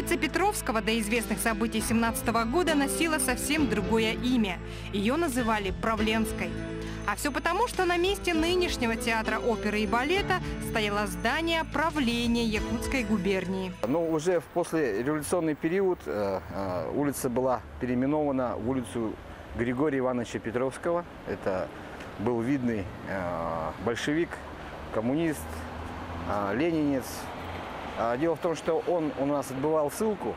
Улица Петровского до известных событий 17 года носила совсем другое имя. Ее называли Правленской. А все потому, что на месте нынешнего театра оперы и балета стояло здание правления Якутской губернии. Но уже в послереволюционный период улица была переименована в улицу Григория Ивановича Петровского. Это был видный большевик, коммунист, ленинец. Дело в том, что он у нас отбывал ссылку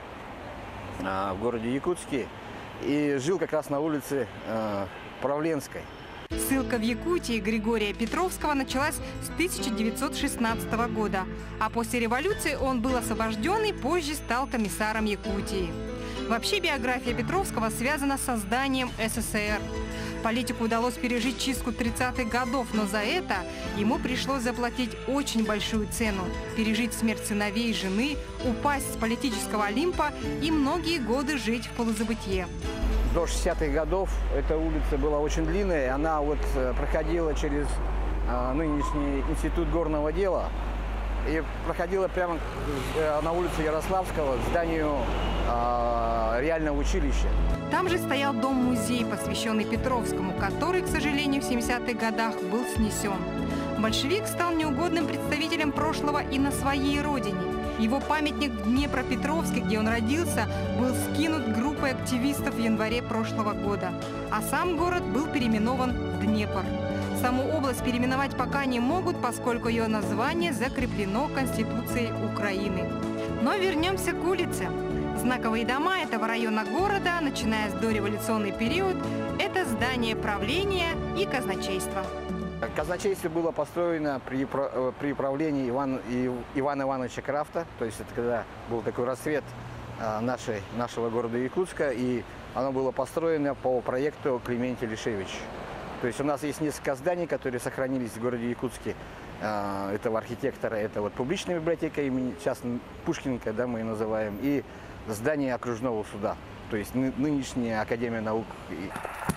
в городе Якутске и жил как раз на улице Правленской. Ссылка в Якутии Григория Петровского началась с 1916 года, а после революции он был освобожден и позже стал комиссаром Якутии. Вообще биография Петровского связана с созданием СССР. Политику удалось пережить чистку 30-х годов, но за это ему пришлось заплатить очень большую цену, пережить смерть сыновей и жены, упасть с политического Олимпа и многие годы жить в полузабытье. До 60-х годов эта улица была очень длинная, она проходила через нынешний институт горного дела и проходила прямо на улице Ярославского к зданию реального училища. Там же стоял дом-музей, посвященный Петровскому, который, к сожалению, в 70-х годах был снесен. Большевик стал неугодным представителем прошлого и на своей родине. Его памятник в Днепропетровске, где он родился, был скинут группой активистов в январе прошлого года. А сам город был переименован в Днепр. Саму область переименовать пока не могут, поскольку ее название закреплено Конституцией Украины. Но вернемся к улице. Знаковые дома этого района города, начиная с дореволюционный период, это здание правления и казначейства. Казначейство было построено при правлении Ивана Ивановича Крафта, то есть это когда был такой расцвет нашего города Якутска, и оно было построено по проекту Климентия Лишевича. То есть у нас есть несколько зданий, которые сохранились в городе Якутске этого архитектора. Это публичная библиотека имени сейчас Пушкинка, да, мы ее называем, и здание окружного суда, то есть нынешняя Академия наук.